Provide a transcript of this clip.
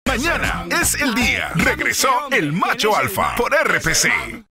Mañana es el día. Regresó el macho alfa por RPC.